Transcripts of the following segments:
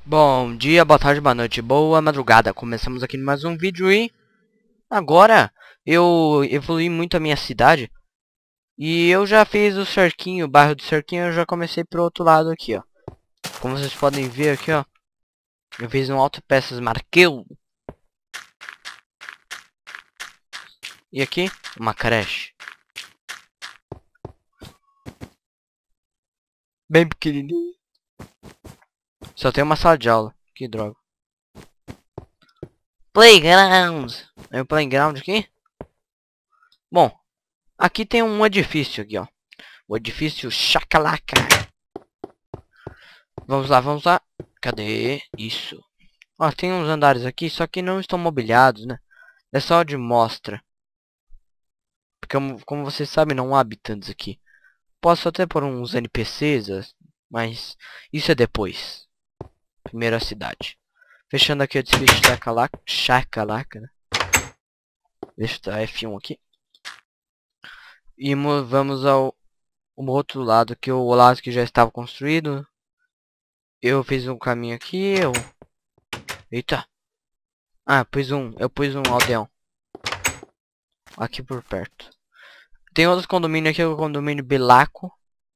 Bom dia, boa tarde, boa noite, boa madrugada. Começamos aqui mais um vídeo e agora eu evolui muito a minha cidade e eu já fiz o cerquinho, o bairro do cerquinho. Eu já comecei pro outro lado aqui, ó. Como vocês podem ver aqui, ó, eu fiz um autopeças Marqueu e aqui uma creche bem pequenininha. Só tem uma sala de aula. Que droga. Playground. É o playground aqui. Bom, aqui tem um edifício aqui, ó. O edifício Chacalaca. Vamos lá, vamos lá. Cadê? Isso. Ó, tem uns andares aqui, só que não estão mobiliados, né? É só de mostra. Porque, como vocês sabem, não há habitantes aqui. Posso até pôr uns NPCs, mas isso é depois. Primeiro a cidade. Fechando aqui o edifício Chacalaca, né? Deixa eu dar F1 aqui. E vamos ao outro lado, que o lado que já estava construído. Eu fiz um caminho aqui, Eita! Ah, eu pus um aldeão. Aqui por perto. Tem outros condomínios aqui, o condomínio Belaco.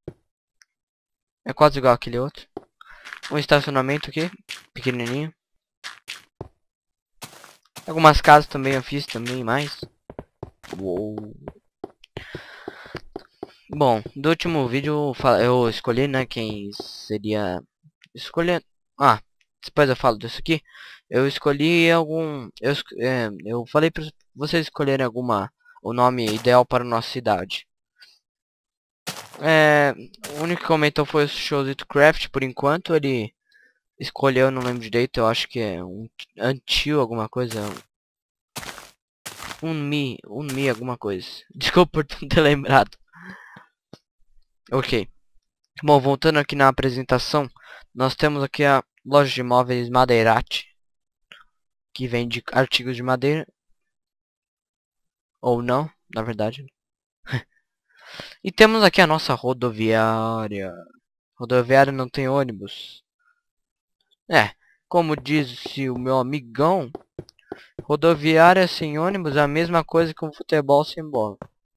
É quase igual aquele outro. Um estacionamento aqui, pequenininho. Algumas casas também eu fiz também, mais. Uou. Bom, do último vídeo eu escolhi, né, quem seria... Escolher... Ah, depois eu falo disso aqui. Eu escolhi algum... Eu falei para vocês escolherem o nome ideal para a nossa cidade. O único que comentou foi o Showzito Craft, por enquanto. Ele escolheu, não lembro direito, eu acho que é um Antio alguma coisa. Um Mi alguma coisa. Desculpa por não ter lembrado. Ok. Bom, voltando aqui na apresentação, nós temos aqui a loja de móveis Madeirati, que vende artigos de madeira. Ou não, na verdade. E temos aqui a nossa rodoviária. Rodoviária não tem ônibus. Como disse o meu amigão, rodoviária sem ônibus é a mesma coisa que um futebol sem bola.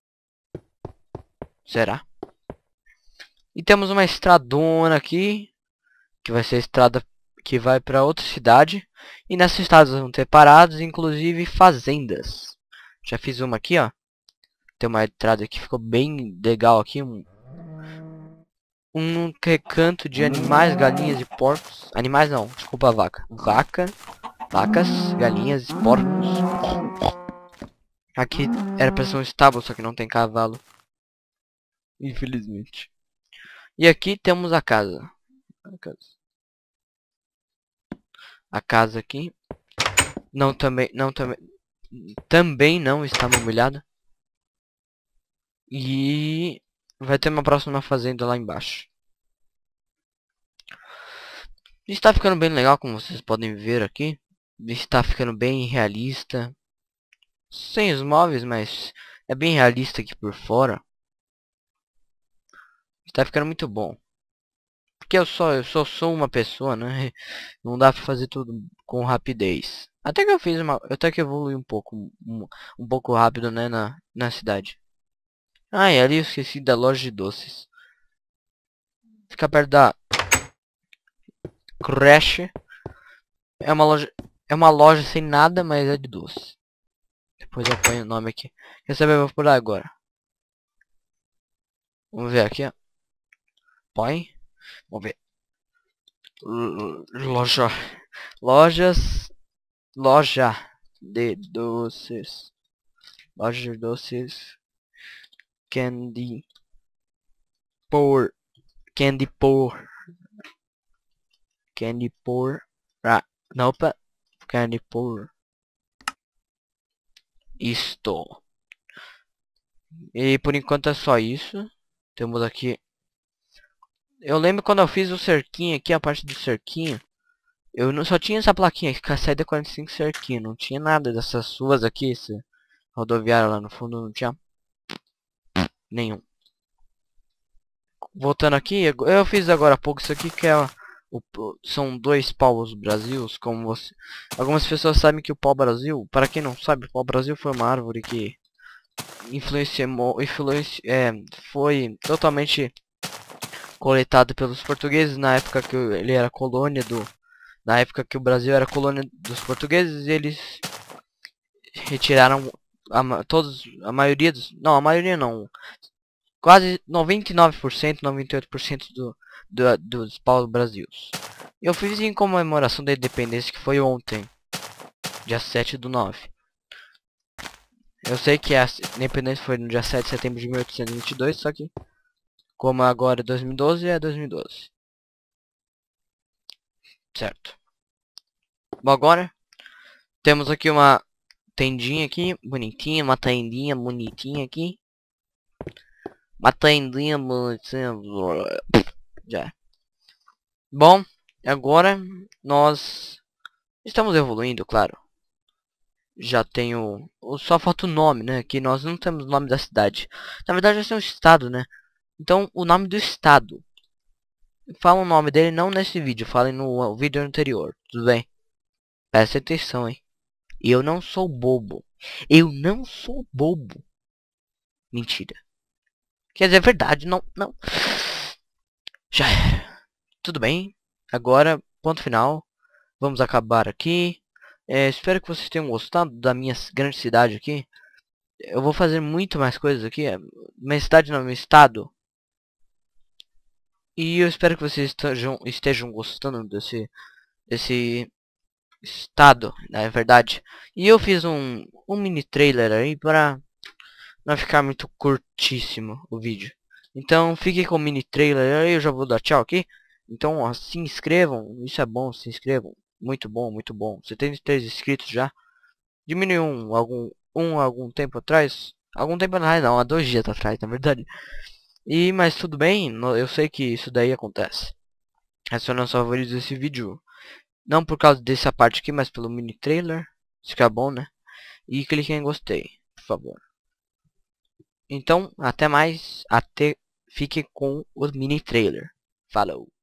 Será? E temos uma estradona aqui, que vai ser a estrada que vai para outra cidade. E nessas estradas vão ter paradas, inclusive fazendas. Já fiz uma aqui, ó. Tem uma entrada que ficou bem legal aqui. Um recanto de animais, galinhas e porcos. Animais não, desculpa, vaca. Vacas, galinhas e porcos. Aqui era pra ser um estábulo, só que não tem cavalo. Infelizmente. E aqui temos a casa. A casa aqui. Também não está mobiliada. E vai ter uma próxima fazenda lá embaixo. Está ficando bem legal, como vocês podem ver aqui. Está ficando bem realista. Sem os móveis, mas é bem realista aqui por fora. Está ficando muito bom. Porque eu só sou uma pessoa, né? Não dá pra fazer tudo com rapidez. Até que evolui um pouco. Um pouco rápido, né? Na cidade. Ah, e ali eu esqueci da loja de doces. Fica perto da Crash. É uma loja sem nada, mas é de doce. Depois eu ponho o nome aqui. Quer saber? Eu vou por agora. Vamos ver aqui, ó. Põe. Vamos ver. Loja. Lojas. Loja de doces. Loja de doces. Candy. Por. Candy por. Candy por. Ah, não, opa. Candy por. Isto. E por enquanto é só isso. Temos aqui. Eu lembro quando eu fiz o cerquinho aqui, a parte do cerquinho. Eu não só tinha essa plaquinha aqui, saída 45 cerquinho. Não tinha nada dessas ruas aqui, esse rodoviário lá no fundo não tinha nenhum. Voltando aqui, eu fiz agora há pouco isso aqui, que é São dois povos Brasils, como você... Algumas pessoas sabem que o pau-brasil, para quem não sabe, o pau-brasil foi uma árvore que foi totalmente coletado pelos portugueses na época que ele era colônia do... Na época que o Brasil era colônia dos portugueses, eles retiraram a maioria dos... Não, a maioria não. Quase 99%, 98% dos pau-brasils. Eu fiz em comemoração da independência, que foi ontem, dia 7/9. Eu sei que a independência foi no dia 7 de setembro de 1822, só que como agora é 2012, é 2012. Certo. Bom, agora temos aqui uma tendinha aqui, bonitinha, uma tendinha bonitinha aqui. Uma tendinha bonitinha. Já. Bom, agora nós estamos evoluindo, claro. Já tenho... Só falta o nome, né? Que nós não temos o nome da cidade. Na verdade, esse é um estado, né? Então, o nome do estado. Fala o nome dele não nesse vídeo. Falem no vídeo anterior. Tudo bem? Presta atenção, hein? Eu não sou bobo. Eu não sou bobo. Mentira. Quer dizer, é verdade. Não, não. Já era. Tudo bem. Agora, ponto final. Vamos acabar aqui. Espero que vocês tenham gostado da minha grande cidade aqui. Eu vou fazer muito mais coisas aqui. Minha cidade não, meu estado. E eu espero que vocês estejam gostando desse estado, na verdade. E eu fiz um mini trailer aí para não ficar muito curtíssimo o vídeo. Então fique com o mini trailer aí, eu já vou dar tchau aqui. Então ó, se inscrevam, isso é bom, se inscrevam. Muito bom, muito bom. 73 inscritos já. Diminuiu algum tempo atrás. Algum tempo atrás não, há 2 dias atrás, na verdade. Mas tudo bem, eu sei que isso daí acontece. Adicione os favoritos desse vídeo. Não por causa dessa parte aqui, mas pelo mini trailer. Se ficar bom, né? E clique em gostei, por favor. Então, até mais. Fique com o mini trailer. Falou.